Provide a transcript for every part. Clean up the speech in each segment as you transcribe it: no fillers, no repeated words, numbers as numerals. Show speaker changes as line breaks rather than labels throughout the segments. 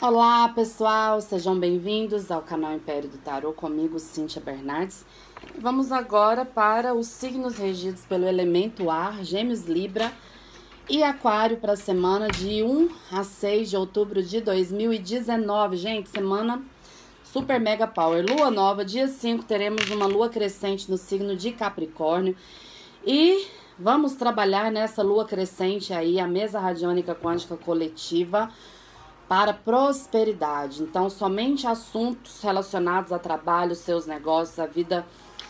Olá pessoal, sejam bem-vindos ao canal Império do Tarô, comigo Cíntia Bernardes. Vamos agora para os signos regidos pelo elemento ar, Gêmeos, Libra e Aquário para a semana de 1 a 6 de outubro de 2019. Gente, semana super mega power. Lua nova, dia 5 teremos uma lua crescente no signo de Capricórnio e vamos trabalhar nessa lua crescente aí a mesa radiônica quântica coletiva para prosperidade. Então, somente assuntos relacionados a trabalho, seus negócios, a vida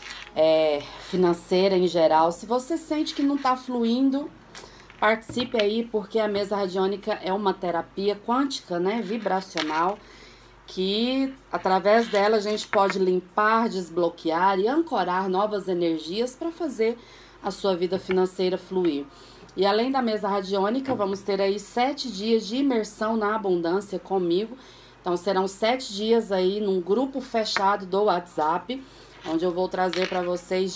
financeira em geral. Se você sente que não está fluindo, participe aí, porque a mesa radiônica é uma terapia quântica, né, vibracional, que através dela a gente pode limpar, desbloquear e ancorar novas energias para fazer a sua vida financeira fluir. E além da mesa radiônica, vamos ter aí 7 dias de imersão na abundância comigo. Então serão 7 dias aí num grupo fechado do WhatsApp, onde eu vou trazer para vocês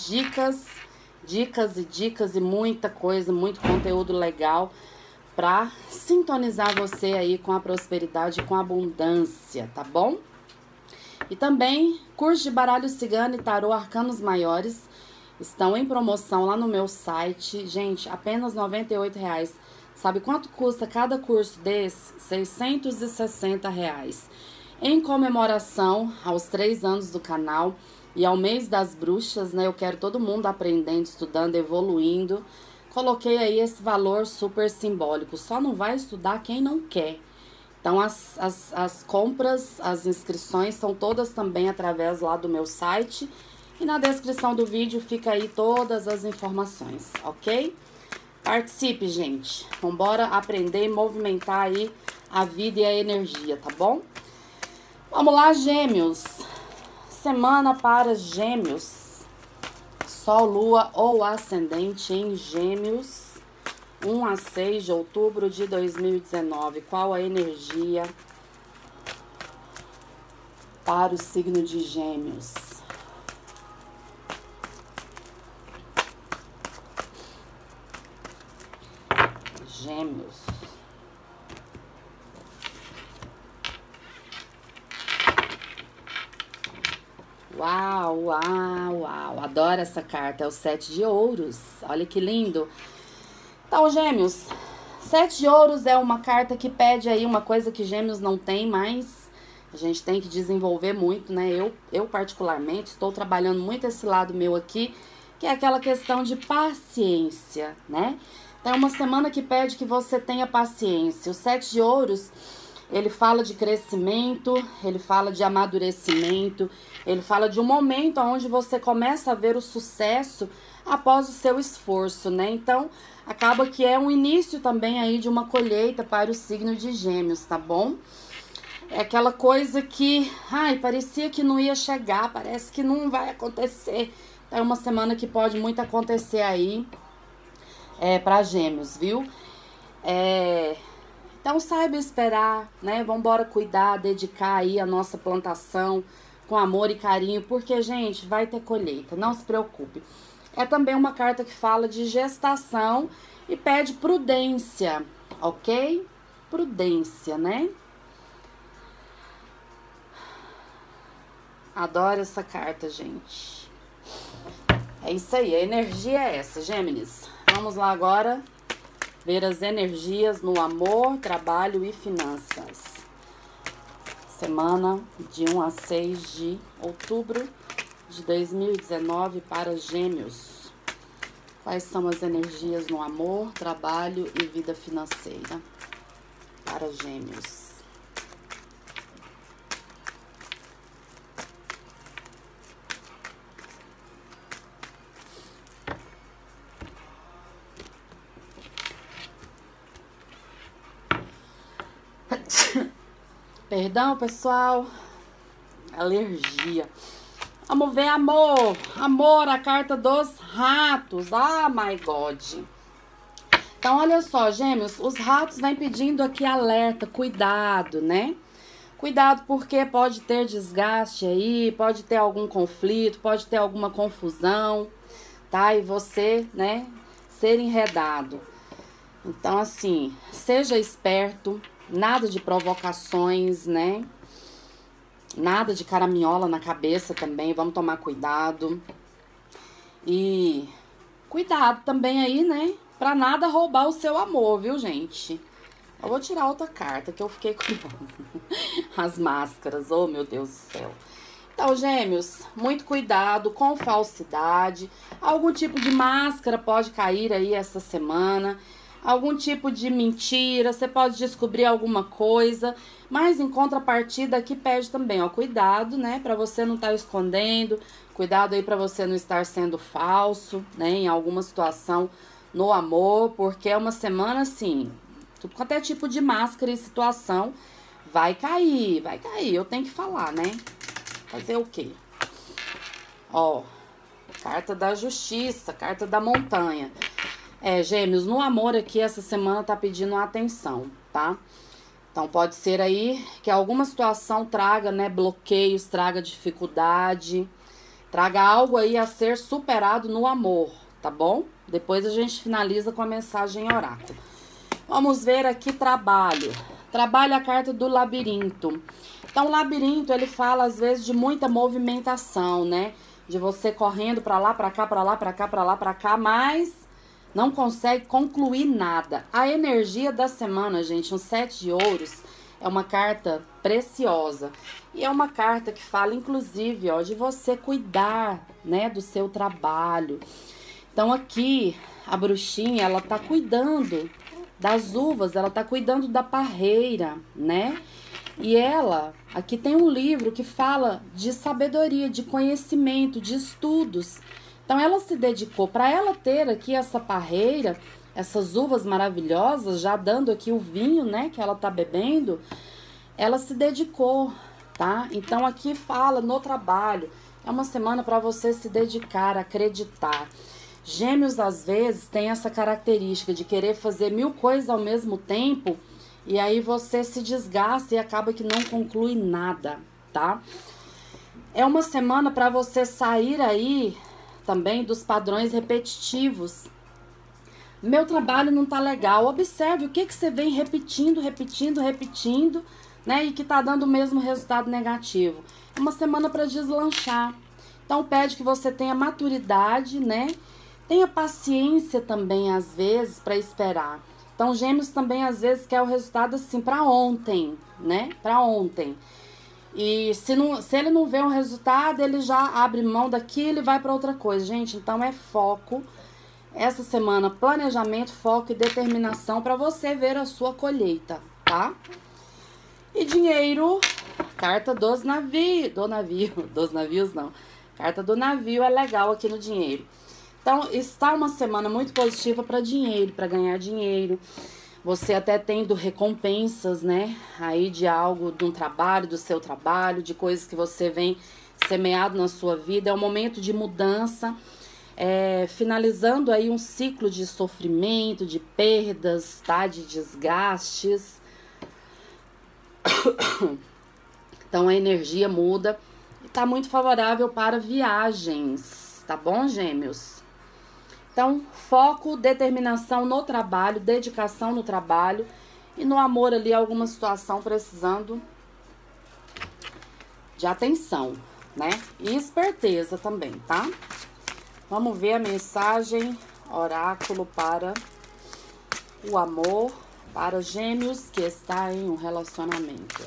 dicas e muita coisa, muito conteúdo legal para sintonizar você aí com a prosperidade e com a abundância, tá bom? E também curso de baralho cigano e tarô arcanos maiores estão em promoção lá no meu site. Gente, apenas R$ 98,00. Sabe quanto custa cada curso desse? R$ 660,00. Em comemoração aos 3 anos do canal e ao mês das bruxas, né? Eu quero todo mundo aprendendo, estudando, evoluindo. Coloquei aí esse valor super simbólico. Só não vai estudar quem não quer. Então, as compras, as inscrições são todas também através lá do meu site. E na descrição do vídeo fica aí todas as informações, ok? Participe, gente. Vambora aprender e movimentar aí a vida e a energia, tá bom? Vamos lá, Gêmeos. Semana para Gêmeos. Sol, Lua ou Ascendente em Gêmeos. 1 a 6 de outubro de 2019. Qual a energia para o signo de Gêmeos? Gêmeos. Uau, uau, uau. Adoro essa carta. É o 7 de ouros. Olha que lindo. Então, Gêmeos, 7 de ouros é uma carta que pede aí uma coisa que Gêmeos não tem, mas a gente tem que desenvolver muito, né? Eu particularmente estou trabalhando muito esse lado meu aqui, que é aquela questão de paciência, né? Então, é uma semana que pede que você tenha paciência. O 7 de ouros, ele fala de crescimento, ele fala de amadurecimento, ele fala de um momento onde você começa a ver o sucesso após o seu esforço, né? Então, acaba que é um início também aí de uma colheita para o signo de Gêmeos, tá bom? É aquela coisa que, parecia que não ia chegar, parece que não vai acontecer. Então, é uma semana que pode muito acontecer aí. Para Gêmeos, viu? Então saiba esperar, né? Vambora cuidar, dedicar aí a nossa plantação com amor e carinho, porque, gente, vai ter colheita, não se preocupe. É também uma carta que fala de gestação e pede prudência, ok? Prudência, né? Adoro essa carta, gente. É isso aí, a energia é essa, Gêmeos. Vamos lá agora ver as energias no amor, trabalho e finanças. Semana de 1 a 6 de outubro de 2019 para Gêmeos. Quais são as energias no amor, trabalho e vida financeira para Gêmeos? Perdão, pessoal. Alergia. Vamos ver amor. Amor, a carta dos ratos. Ah, my God. Então, olha só, Gêmeos. Os ratos vêm pedindo aqui alerta, cuidado, né? Cuidado porque pode ter desgaste aí, pode ter algum conflito, pode ter alguma confusão, tá? E você, né, ser enredado. Então, assim, seja esperto, Nada de provocações, né? Nada de caraminhola na cabeça também, vamos tomar cuidado. E cuidado também aí, né? Pra nada roubar o seu amor, viu, gente? Eu vou tirar outra carta que eu fiquei curiosa. As máscaras, oh meu Deus do céu. Então, gêmeos, muito cuidado com falsidade. Algum tipo de máscara pode cair aí essa semana. Algum tipo de mentira, você pode descobrir alguma coisa. Mas em contrapartida aqui pede também, ó, cuidado, né? Pra você não estar escondendo. Cuidado aí pra você não estar sendo falso, né? Em alguma situação no amor. Porque é uma semana assim, tudo quanto é tipo de máscara e situação vai cair, vai cair. Eu tenho que falar, né? Fazer o quê? Ó, carta da justiça, carta da montanha. Gêmeos, no amor aqui, essa semana tá pedindo atenção, tá? Então, pode ser aí que alguma situação traga, né, bloqueios, traga dificuldade, traga algo aí a ser superado no amor, tá bom? Depois a gente finaliza com a mensagem oráculo. Vamos ver aqui trabalho. Trabalho a carta do labirinto. Então, o labirinto, ele fala, às vezes, de muita movimentação, né? De você correndo pra lá, pra cá, pra lá, pra cá, pra lá, pra cá, mas não consegue concluir nada. A energia da semana, gente, um 7 de ouros, é uma carta preciosa. E é uma carta que fala, inclusive, ó, de você cuidar, né, do seu trabalho. Então, aqui, a bruxinha, ela tá cuidando das uvas, ela tá cuidando da parreira, né? E ela, aqui tem um livro que fala de sabedoria, de conhecimento, de estudos. Então ela se dedicou, para ela ter aqui essa parreira, essas uvas maravilhosas, já dando aqui o vinho, né, que ela tá bebendo, ela se dedicou, tá? Então aqui fala no trabalho, é uma semana para você se dedicar, acreditar. Gêmeos, às vezes, tem essa característica de querer fazer 1000 coisas ao mesmo tempo, e aí você se desgasta e acaba que não conclui nada, tá? É uma semana para você sair aí também dos padrões repetitivos. Meu trabalho não tá legal. Observe o que você vem repetindo, né? E que tá dando o mesmo resultado negativo. É uma semana para deslanchar. Então pede que você tenha maturidade, né? Tenha paciência também, às vezes, para esperar. Então, Gêmeos também, às vezes, quer o resultado assim, para ontem, né? Para ontem. E se ele não vê um resultado, ele já abre mão daquilo e vai para outra coisa. Gente, então é foco. Essa semana, planejamento, foco e determinação para você ver a sua colheita, tá? E dinheiro, carta dos navios. Dos navios não. Carta do navio é legal aqui no dinheiro. Então, está uma semana muito positiva para dinheiro, para ganhar dinheiro. Você até tendo recompensas, né? Aí de algo, de um trabalho, do seu trabalho, de coisas que você vem semeado na sua vida. É um momento de mudança, finalizando aí um ciclo de sofrimento, de perdas, tá? De desgastes. Então, a energia muda e tá muito favorável para viagens, tá bom, Gêmeos? Então, foco, determinação no trabalho, dedicação no trabalho e no amor ali, alguma situação precisando de atenção, né? E esperteza também, tá? Vamos ver a mensagem oráculo para o amor, para Gêmeos que está em um relacionamento.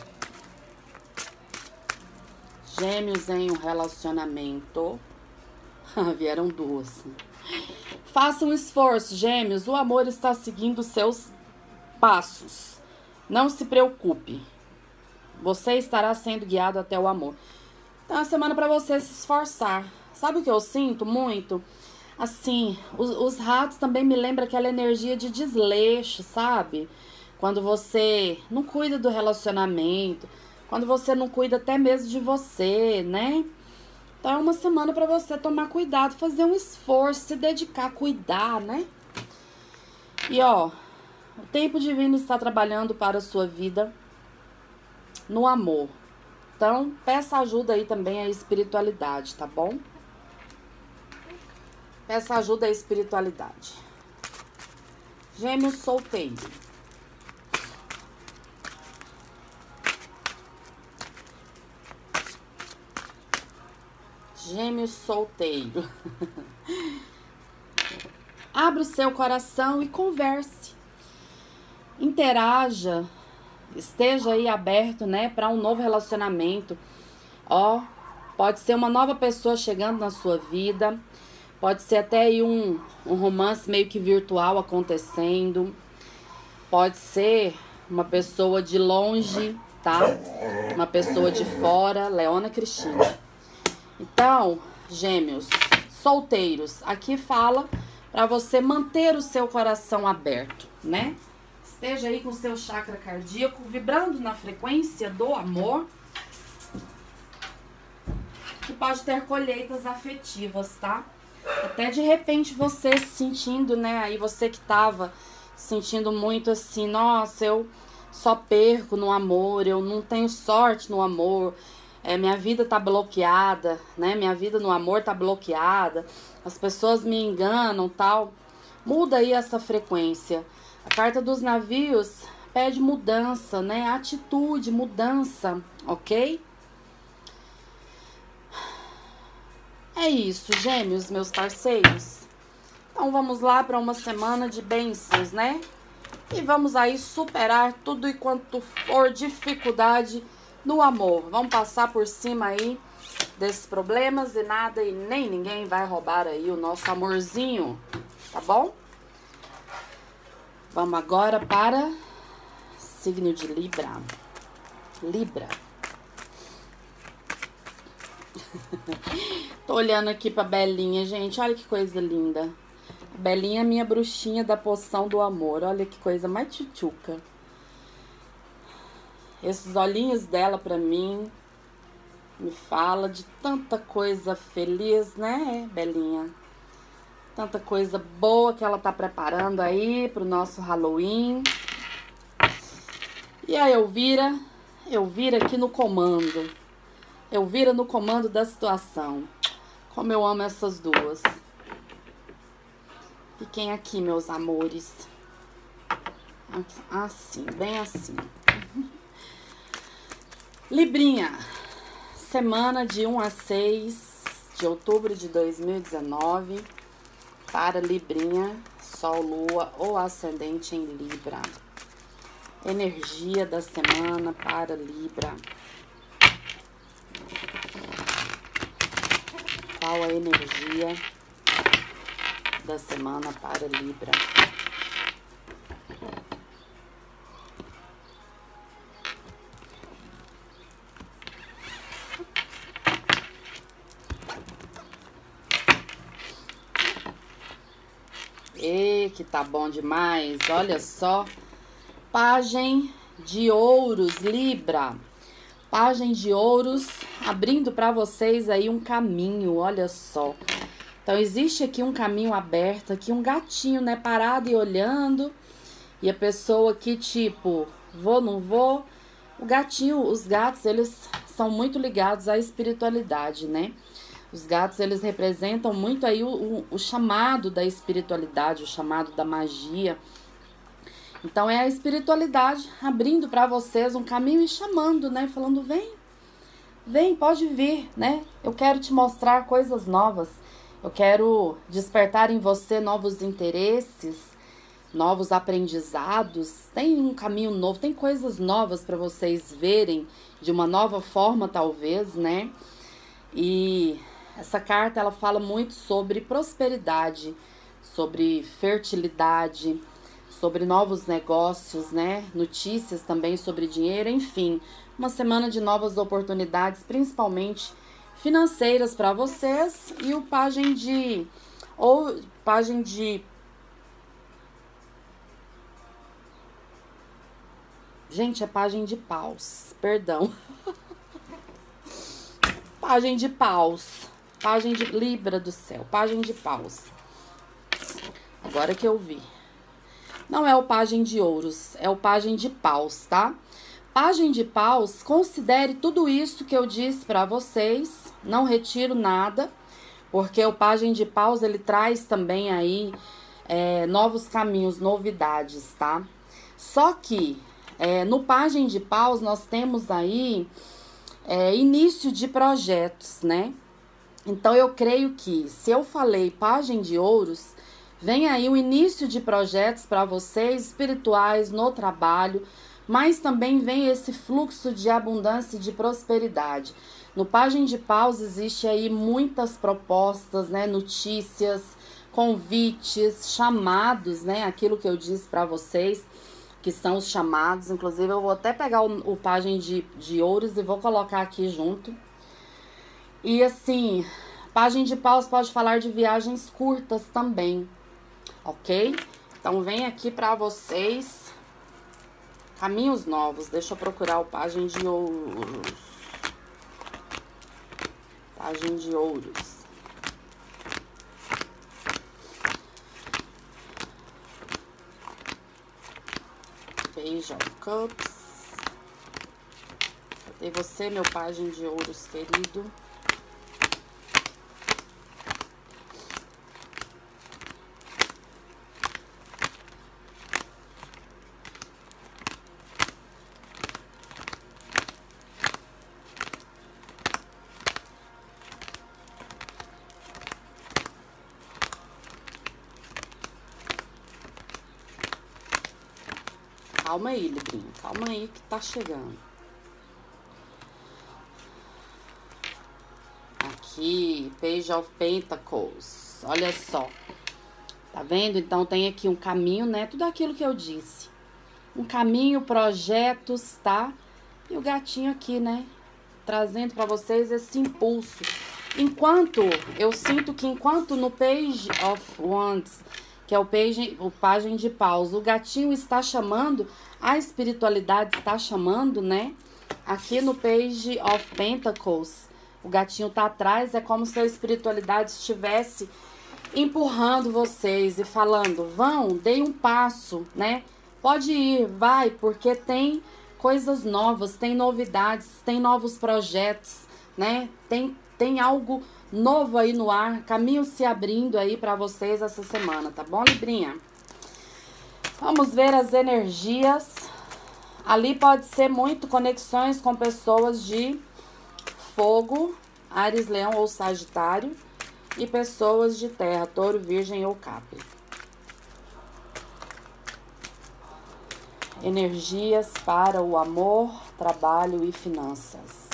Gêmeos em um relacionamento. Vieram duas. Faça um esforço, Gêmeos. O amor está seguindo seus passos. Não se preocupe. Você estará sendo guiado até o amor. Então, é uma semana para você se esforçar. Sabe o que eu sinto muito? Assim, os ratos também me lembram aquela energia de desleixo, sabe? Quando você não cuida do relacionamento, quando você não cuida até mesmo de você, né? Então, é uma semana para você tomar cuidado, fazer um esforço, se dedicar, cuidar, né? E, ó, o tempo divino está trabalhando para a sua vida no amor. Então, peça ajuda aí também à espiritualidade, tá bom? Peça ajuda à espiritualidade. Gêmeos solteiro. Gêmeos solteiro. Abra o seu coração e converse. Interaja. Esteja aí aberto, né, para um novo relacionamento. Ó, pode ser uma nova pessoa chegando na sua vida. Pode ser até aí um romance meio que virtual acontecendo. Pode ser uma pessoa de longe, tá? Uma pessoa de fora. Leona Cristina. Então, gêmeos, solteiros, aqui fala para você manter o seu coração aberto, né? Esteja aí com o seu chakra cardíaco vibrando na frequência do amor, que pode ter colheitas afetivas, tá? Até de repente você se sentindo, né? Aí você que tava sentindo muito assim, nossa, eu só perco no amor, eu não tenho sorte no amor, minha vida tá bloqueada, né? Minha vida no amor tá bloqueada, as pessoas me enganam, tal. Muda aí essa frequência. A carta dos navios pede mudança, né? Atitude, mudança, ok? É isso, gêmeos, meus parceiros. Então vamos lá para uma semana de bênçãos, né? E vamos aí superar tudo e quanto for dificuldade no amor. Vamos passar por cima aí desses problemas e nada e nem ninguém vai roubar aí o nosso amorzinho, tá bom? Vamos agora para signo de Libra. Libra. Tô olhando aqui pra Belinha, gente. Olha que coisa linda. Belinha é minha bruxinha da poção do amor. Olha que coisa mais tchutchuca. Esses olhinhos dela pra mim me fala de tanta coisa feliz, né, Belinha? Tanta coisa boa que ela tá preparando aí pro nosso Halloween. E a Elvira aqui no comando. Elvira no comando da situação. Como eu amo essas duas. Fiquem aqui, meus amores. Assim, bem assim. Librinha. Semana de 1 a 6 de outubro de 2019. Para Librinha, Sol, Lua ou Ascendente em Libra. Energia da semana para Libra. Qual a energia da semana para Libra? E que tá bom demais, olha só. Pagem de Ouros, Libra. Pagem de Ouros, abrindo para vocês aí um caminho, olha só. Então, existe aqui um caminho aberto, aqui um gatinho, né, parado e olhando. E a pessoa aqui, tipo, vou, não vou. O gatinho, os gatos, eles são muito ligados à espiritualidade, né? Os gatos, eles representam muito aí o chamado da espiritualidade, o chamado da magia. Então, é a espiritualidade abrindo para vocês um caminho e chamando, né? Falando, vem, pode vir, né? Eu quero te mostrar coisas novas. Eu quero despertar em você novos interesses, novos aprendizados. Tem um caminho novo, tem coisas novas para vocês verem de uma nova forma, talvez, né? E essa carta, ela fala muito sobre prosperidade, sobre fertilidade, sobre novos negócios, né? Notícias também sobre dinheiro, enfim. Uma semana de novas oportunidades, principalmente financeiras para vocês. E o Pagem de... Gente, é Pagem de Paus, perdão. Pagem de Paus. Pagem de Libra do céu, Pagem de Paus. Agora que eu vi. Não é o Pagem de Ouros, é o Pagem de Paus, tá? Pagem de Paus, considere tudo isso que eu disse para vocês, não retiro nada, porque o Pagem de Paus, ele traz também aí novos caminhos, novidades, tá? Só que no Pagem de Paus nós temos aí início de projetos, né? Então, eu creio que, se eu falei Pajem de Ouros, vem aí o início de projetos para vocês, espirituais, no trabalho, mas também vem esse fluxo de abundância e de prosperidade. No Pajem de Paus existe aí muitas propostas, né, notícias, convites, chamados, né, aquilo que eu disse para vocês, que são os chamados. Inclusive, eu vou até pegar o Pajem de Ouros e vou colocar aqui junto. E assim, Pajem de Paus pode falar de viagens curtas também, ok? Então, vem aqui para vocês caminhos novos. Deixa eu procurar o Pajem de Ouros. Pajem de Ouros. Page of Cups. Cadê você, meu Pajem de Ouros querido? Calma aí, Librinha. Calma aí que tá chegando. Aqui, Page of Pentacles. Olha só. Tá vendo? Então, tem aqui um caminho, né? Tudo aquilo que eu disse. Um caminho, projetos, tá? E o gatinho aqui, né? Trazendo pra vocês esse impulso. Enquanto, eu sinto que enquanto no Page of Wands, que é o Pajem de Paus, o gatinho está chamando, a espiritualidade está chamando, né? Aqui no Page of Pentacles, o gatinho tá atrás, é como se a espiritualidade estivesse empurrando vocês e falando, vão, deem um passo, né? Pode ir, vai, porque tem coisas novas, tem novidades, tem novos projetos, né? Tem algo novo aí no ar, caminho se abrindo aí para vocês essa semana, tá bom, Librinha? Vamos ver as energias. Ali pode ser muito conexões com pessoas de fogo, Áries, Leão ou Sagitário, e pessoas de terra, Touro, Virgem ou Capri. Energias para o amor, trabalho e finanças.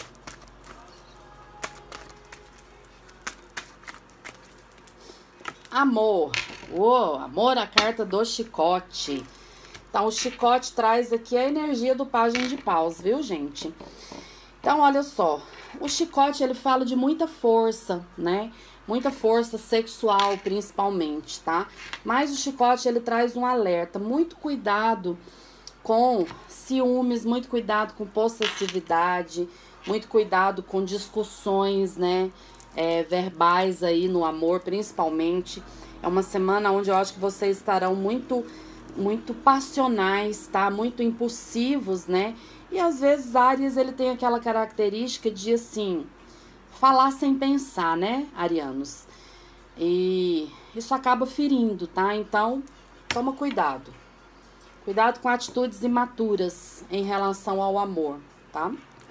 Amor. Amor, a carta do chicote. Então, o chicote traz aqui a energia do Pajem de Paus, viu, gente? Então, olha só. O chicote, ele fala de muita força, né? Muita força sexual, principalmente, tá? Mas o chicote, ele traz um alerta. Muito cuidado com ciúmes, muito cuidado com possessividade, muito cuidado com discussões, né? Verbais aí no amor, principalmente. É uma semana onde eu acho que vocês estarão muito passionais, tá? Muito impulsivos, né? E às vezes Áries, ele tem aquela característica de, assim, falar sem pensar, né, arianos? E isso acaba ferindo, tá? Então, toma cuidado. Cuidado com atitudes imaturas em relação ao amor, tá?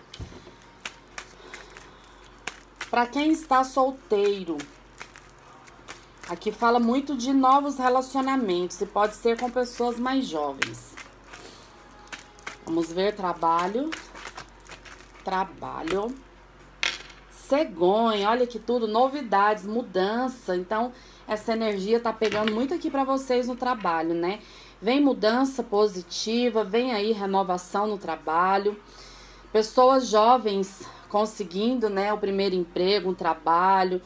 Para quem está solteiro, aqui fala muito de novos relacionamentos e pode ser com pessoas mais jovens. Vamos ver trabalho. Trabalho. Cegonha, olha que tudo, novidades, mudança. Então, essa energia tá pegando muito aqui para vocês no trabalho, né? Vem mudança positiva, vem aí renovação no trabalho. Pessoas jovens conseguindo, né, o primeiro emprego, um trabalho,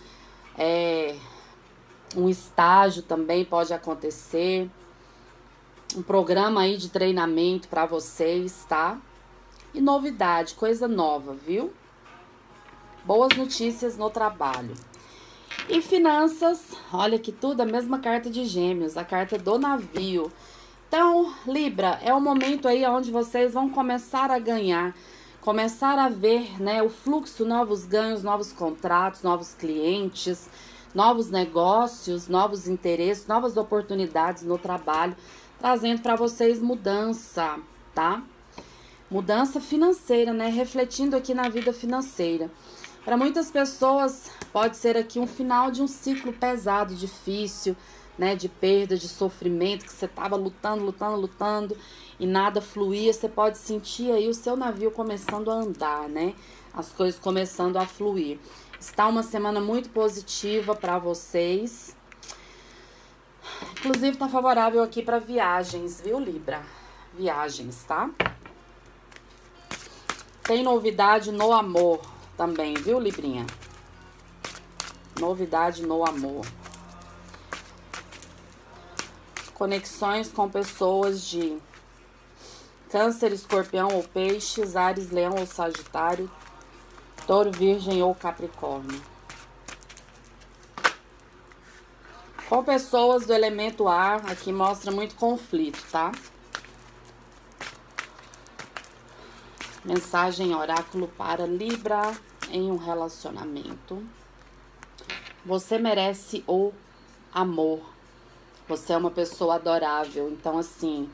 um estágio também pode acontecer. Um programa aí de treinamento para vocês, tá? E novidade, coisa nova, viu? Boas notícias no trabalho. E finanças, olha que tudo, a mesma carta de Gêmeos, a carta do navio. Então, Libra, é o momento aí onde vocês vão começar a ganhar, começar a ver, né, o fluxo, novos ganhos, novos contratos, novos clientes, novos negócios, novos interesses, novas oportunidades no trabalho, trazendo para vocês mudança, tá? Mudança financeira, né? Refletindo aqui na vida financeira. Para muitas pessoas, pode ser aqui um final de um ciclo pesado, difícil, né? De perda, de sofrimento, que você estava lutando e nada fluía. Você pode sentir aí o seu navio começando a andar, né? As coisas começando a fluir. Está uma semana muito positiva para vocês. Inclusive, tá favorável aqui para viagens, viu, Libra? Viagens, tá? Tem novidade no amor também, viu, Librinha? Novidade no amor. Conexões com pessoas de Câncer, Escorpião ou Peixes, Áries, Leão ou Sagitário, Touro, Virgem ou Capricórnio. Com pessoas do elemento ar, aqui mostra muito conflito, tá? Mensagem oráculo para Libra em um relacionamento. Você merece o amor. Você é uma pessoa adorável. Então, assim,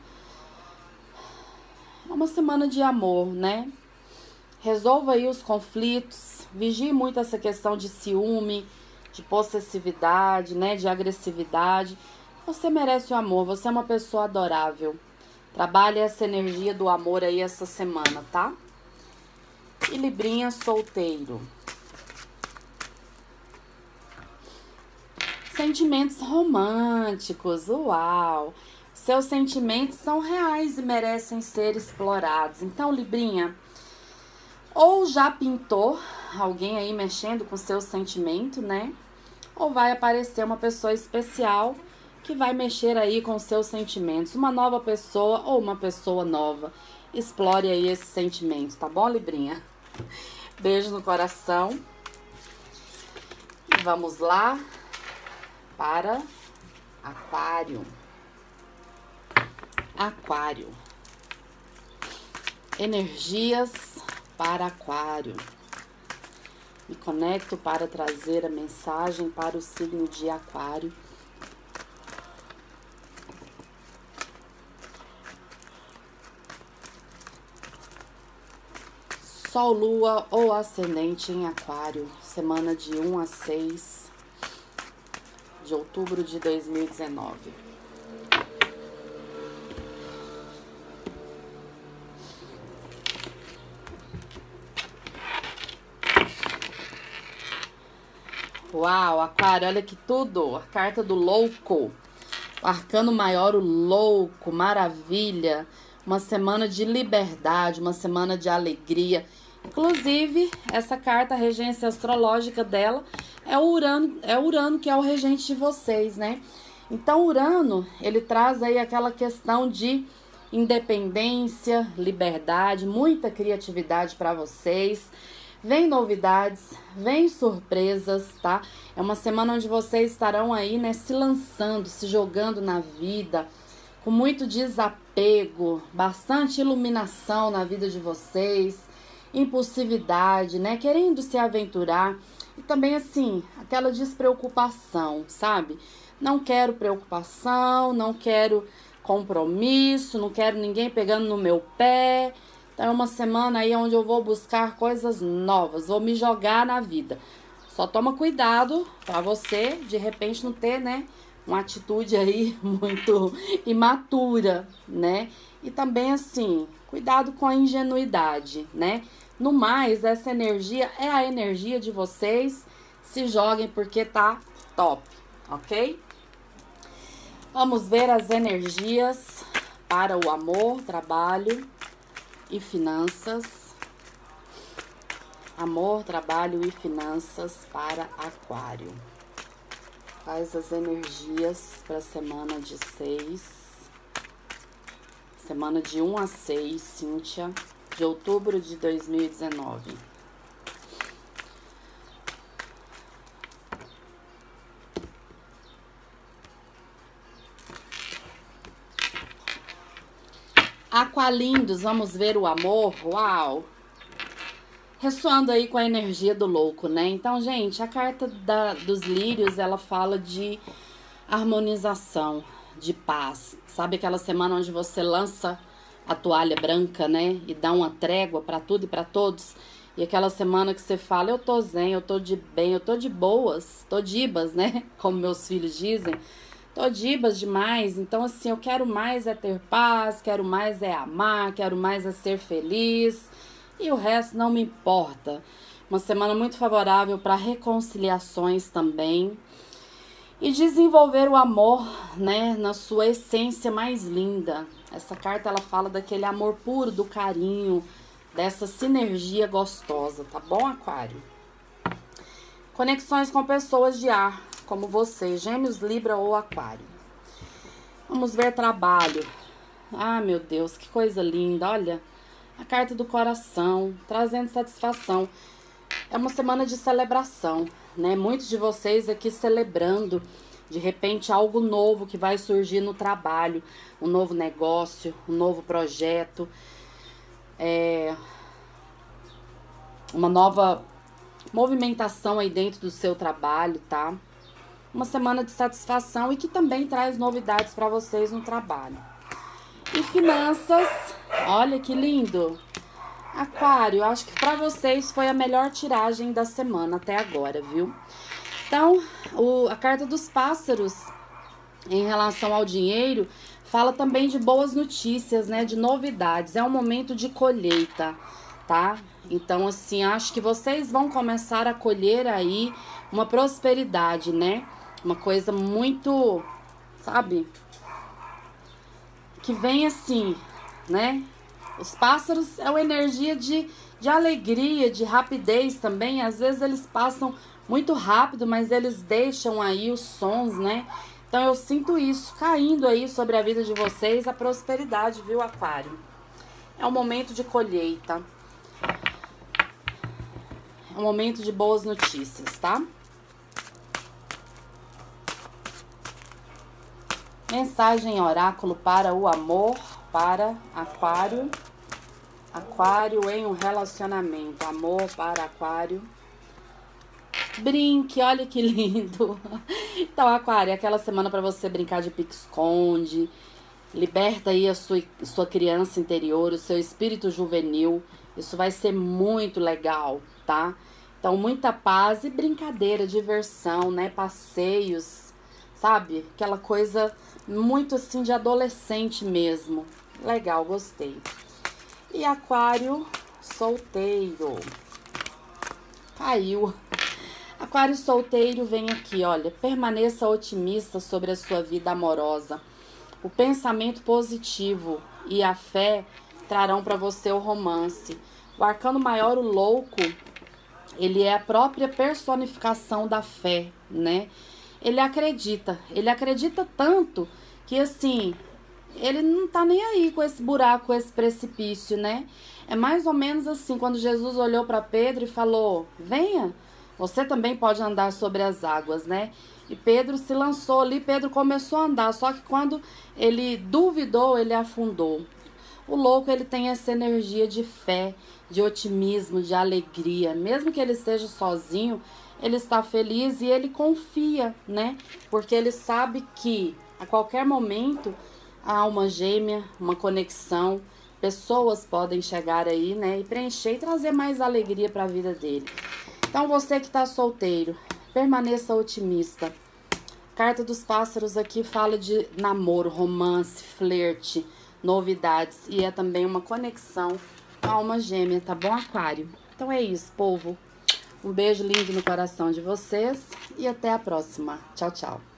é uma semana de amor, né? Resolva aí os conflitos. Vigie muito essa questão de ciúme, de possessividade, né? De agressividade. Você merece o amor. Você é uma pessoa adorável. Trabalhe essa energia do amor aí essa semana, tá? E Librinha solteiro. Sentimentos românticos, uau! Seus sentimentos são reais e merecem ser explorados. Então, Librinha, ou já pintou alguém aí mexendo com seu sentimento, né? Ou vai aparecer uma pessoa especial que vai mexer aí com seus sentimentos. Uma nova pessoa ou uma pessoa nova. Explore aí esse sentimento, tá bom, Librinha? Beijo no coração. E vamos lá para Aquário. Aquário. Energias para Aquário. Me conecto para trazer a mensagem para o signo de Aquário. Sol, Lua ou Ascendente em Aquário. Semana de 1 a 6 de outubro de 2019. Uau, Aquário, olha que tudo! A carta do louco. O arcano maior, o louco, maravilha. Uma semana de liberdade, uma semana de alegria. Inclusive, essa carta, a regência astrológica dela, é o Urano que é o regente de vocês, né? Então, Urano, ele traz aí aquela questão de independência, liberdade, muita criatividade para vocês. Vem novidades, vem surpresas, tá? É uma semana onde vocês estarão aí, né, se lançando, se jogando na vida, com muito desapego, bastante iluminação na vida de vocês, impulsividade, né, querendo se aventurar e também, assim, aquela despreocupação, sabe? Não quero preocupação, não quero compromisso, não quero ninguém pegando no meu pé. Então é uma semana aí onde eu vou buscar coisas novas, vou me jogar na vida. Só toma cuidado pra você, de repente, não ter, né, uma atitude aí muito imatura, né? E também, assim, cuidado com a ingenuidade, né? No mais, essa energia é a energia de vocês. Se joguem porque tá top, ok? Vamos ver as energias para o amor, trabalho e finanças. Amor, trabalho e finanças para Aquário. Quais as energias para a semana de 6? Semana de 1 a 6, Cíntia, de outubro de 2019. Aqualindos, vamos ver o amor. Uau! Ressoando aí com a energia do louco, né? Então, gente, a carta dos lírios, ela fala de harmonização, de paz. Sabe aquela semana onde você lança a toalha branca, né? E dá uma trégua para tudo e para todos? E aquela semana que você fala, eu tô zen, eu tô de bem, eu tô de boas, tô dibas, né? Como meus filhos dizem. Tô dibas demais. Então, assim, eu quero mais é ter paz, quero mais é amar, quero mais é ser feliz. E o resto não me importa. Uma semana muito favorável para reconciliações também. E desenvolver o amor, né, na sua essência mais linda. Essa carta, ela fala daquele amor puro, do carinho, dessa sinergia gostosa, tá bom, Aquário? Conexões com pessoas de ar, como você, Gêmeos, Libra ou Aquário. Vamos ver trabalho. Ah, meu Deus, que coisa linda, olha. A carta do coração, trazendo satisfação. É uma semana de celebração, né? Muitos de vocês aqui celebrando, de repente, algo novo que vai surgir no trabalho. Um novo negócio, um novo projeto. Uma nova movimentação aí dentro do seu trabalho, tá? Uma semana de satisfação e que também traz novidades para vocês no trabalho. E finanças, olha que lindo! Aquário, acho que para vocês foi a melhor tiragem da semana até agora, viu? Então, a carta dos pássaros, em relação ao dinheiro, fala também de boas notícias, né? De novidades. É um momento de colheita, tá? Então, assim, acho que vocês vão começar a colher aí uma prosperidade, né? Uma coisa muito, sabe? Que vem assim, né? Os pássaros é uma energia de alegria, de rapidez também. Às vezes eles passam muito rápido, mas eles deixam aí os sons, né? Então eu sinto isso caindo aí sobre a vida de vocês, a prosperidade, viu, Aquário? É um momento de colheita. É um momento de boas notícias, tá? Mensagem oráculo para o amor, para Aquário. Aquário em um relacionamento. Amor para Aquário. Brinque, olha que lindo. Então, Aquário, é aquela semana para você brincar de pique-esconde. Liberta aí a sua criança interior, o seu espírito juvenil. Isso vai ser muito legal, tá? Então, muita paz e brincadeira, diversão, né? Passeios, sabe? Aquela coisa muito assim de adolescente mesmo. Legal, gostei. E Aquário solteiro. Caiu. Aquário solteiro vem aqui, olha. Permaneça otimista sobre a sua vida amorosa. O pensamento positivo e a fé trarão para você o romance. O arcano maior, o louco, ele é a própria personificação da fé, né? Ele acredita tanto que assim, ele não tá nem aí com esse buraco, com esse precipício, né? É mais ou menos assim, quando Jesus olhou para Pedro e falou, venha, você também pode andar sobre as águas, né? E Pedro se lançou ali, Pedro começou a andar, só que quando ele duvidou, ele afundou. O louco, ele tem essa energia de fé, de otimismo, de alegria. Mesmo que ele esteja sozinho, ele está feliz e ele confia, né? Porque ele sabe que a qualquer momento há uma gêmea, uma conexão, pessoas podem chegar aí, né? E preencher e trazer mais alegria para a vida dele. Então, você que está solteiro, permaneça otimista. Carta dos pássaros aqui fala de namoro, romance, flerte, novidades. E é também uma conexão com a alma gêmea, tá bom, Aquário? Então é isso, povo. Um beijo lindo no coração de vocês e até a próxima. Tchau, tchau.